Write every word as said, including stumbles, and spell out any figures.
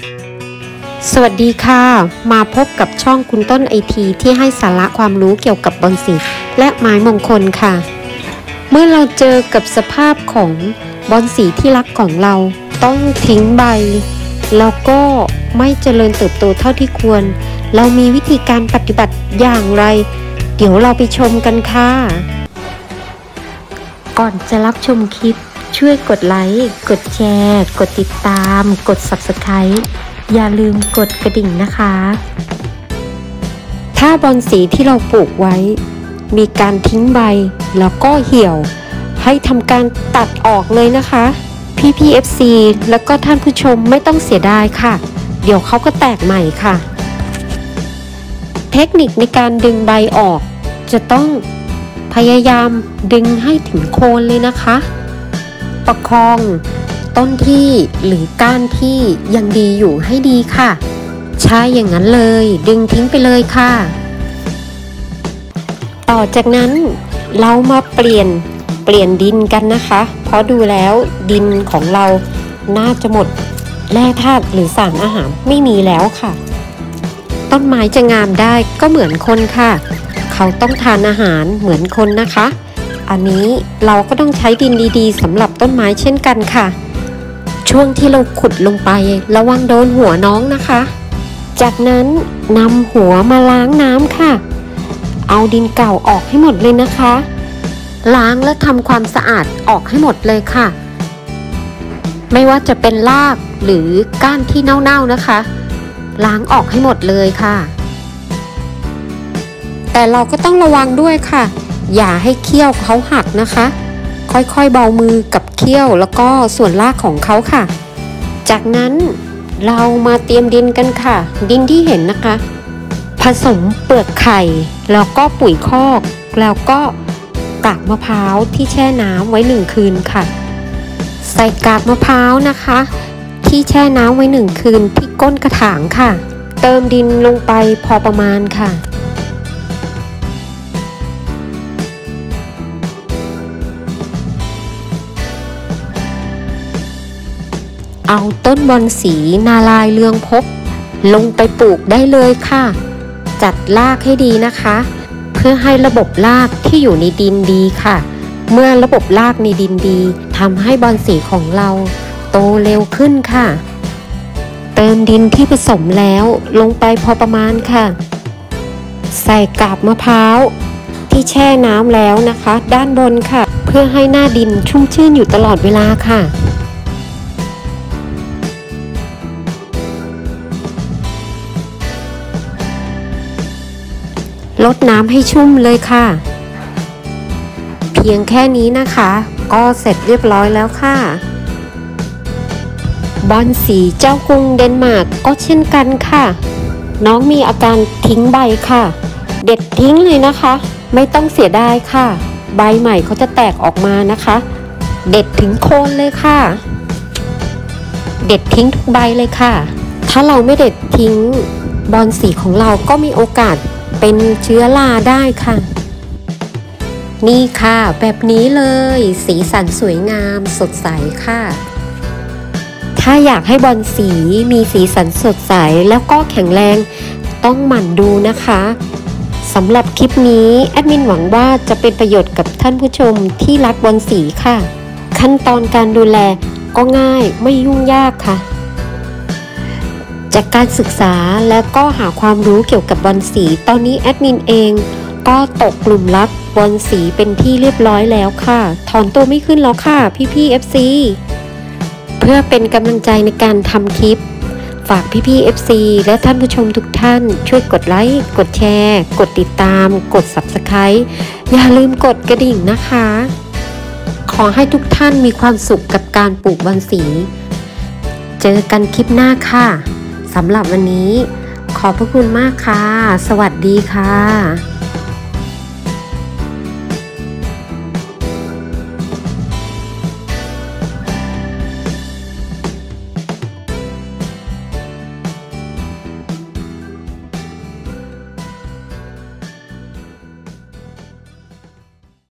สวัสดีค่ะมาพบกับช่องคุณต้นไอทีที่ให้สาระความรู้เกี่ยวกับบอนสีและไม้มงคลค่ะเมื่อเราเจอกับสภาพของบอนสีที่รักของเราต้องทิ้งใบแล้วก็ไม่เจริญเติบโตเท่าที่ควรเรามีวิธีการปฏิบัติอย่างไรเดี๋ยวเราไปชมกันค่ะก่อนจะรับชมคลิปช่วยกดไลค์กดแชร์กดติดตามกด ซับสไครบ์ อย่าลืมกดกระดิ่งนะคะถ้าบอนสีที่เราปลูกไว้มีการทิ้งใบแล้วก็เหี่ยวให้ทำการตัดออกเลยนะคะพี่พี่ เอฟ ซี แล้วก็ท่านผู้ชมไม่ต้องเสียดายค่ะเดี๋ยวเขาก็แตกใหม่ค่ะเทคนิคในการดึงใบออกจะต้องพยายามดึงให้ถึงโคนเลยนะคะประคองต้นที่หรือก้านที่ยังดีอยู่ให้ดีค่ะใช่อย่างนั้นเลยดึงทิ้งไปเลยค่ะต่อจากนั้นเรามาเปลี่ยนเปลี่ยนดินกันนะคะเพราะดูแล้วดินของเราน่าจะหมดแร่ธาตุหรือสารอาหารไม่มีแล้วค่ะต้นไม้จะงามได้ก็เหมือนคนค่ะเขาต้องทานอาหารเหมือนคนนะคะอันนี้เราก็ต้องใช้ดินดีๆสำหรับต้นไม้เช่นกันค่ะช่วงที่เราขุดลงไประวังโดนหัวน้องนะคะจากนั้นนำหัวมาล้างน้ำค่ะเอาดินเก่าออกให้หมดเลยนะคะล้างและทำความสะอาดออกให้หมดเลยค่ะไม่ว่าจะเป็นรากหรือก้านที่เน่าๆนะคะล้างออกให้หมดเลยค่ะแต่เราก็ต้องระวังด้วยค่ะอย่าให้เขี้ยวเขาหักนะคะค่อยๆเบามือกับเขี้ยวแล้วก็ส่วนรากของเขาค่ะจากนั้นเรามาเตรียมดินกันค่ะดินที่เห็นนะคะผสมเปลือกไข่แล้วก็ปุ๋ยคอกแล้วก็กากมะพร้าวที่แช่น้ำไว้หนึ่งคืนค่ะใส่กากมะพร้าวนะคะที่แช่น้ำไว้หนึ่งคืนที่ก้นกระถางค่ะเติมดินลงไปพอประมาณค่ะเอาต้นบอนสีนาลายเรืองพบลงไปปลูกได้เลยค่ะจัดรากให้ดีนะคะเพื่อให้ระบบรากที่อยู่ในดินดีค่ะเมื่อระบบรากในดินดีทำให้บอนสีของเราโตเร็วขึ้นค่ะเติมดินที่ผสมแล้วลงไปพอประมาณค่ะใส่กาบมะพร้าวที่แช่น้ำแล้วนะคะด้านบนค่ะเพื่อให้หน้าดินชุ่มชื่นอยู่ตลอดเวลาค่ะลดน้ำให้ชุ่มเลยค่ะเพียงแค่นี้นะคะก็เสร็จเรียบร้อยแล้วค่ะบอนสีเจ้ากรุงเดนมาร์กก็เช่นกันค่ะน้องมีอาการทิ้งใบค่ะเด็ดทิ้งเลยนะคะไม่ต้องเสียดายค่ะใบใหม่เขาจะแตกออกมานะคะเด็ดถึงโคนเลยค่ะเด็ดทิ้งทุกใบเลยค่ะถ้าเราไม่เด็ดทิ้งบอนสีของเราก็มีโอกาสเป็นเชื้อราได้ค่ะนี่ค่ะแบบนี้เลยสีสันสวยงามสดใสค่ะถ้าอยากให้บอนสีมีสีสันสดใสแล้วก็แข็งแรงต้องหมั่นดูนะคะสำหรับคลิปนี้แอดมินหวังว่าจะเป็นประโยชน์กับท่านผู้ชมที่รักบอนสีค่ะขั้นตอนการดูแลก็ง่ายไม่ยุ่งยากค่ะจากการศึกษาแล้วก็หาความรู้เกี่ยวกับบอนสีตอนนี้แอดมินเองก็ตกกลุ่มรับบอนสีเป็นที่เรียบร้อยแล้วค่ะถอนตัวไม่ขึ้นแล้วค่ะพี่พี่ เอฟ ซี เพื่อเป็นกำลังใจในการทำคลิปฝากพี่พี่ เอฟ ซี และท่านผู้ชมทุกท่านช่วยกดไลค์กดแชร์กดติดตามกด ซับสไครบ์ อย่าลืมกดกระดิ่งนะคะขอให้ทุกท่านมีความสุขกับการปลูกบอนสีเจอกันคลิปหน้าค่ะสำหรับวันนี้ขอบพระคุณมากค่ะสวัสดีค่ะ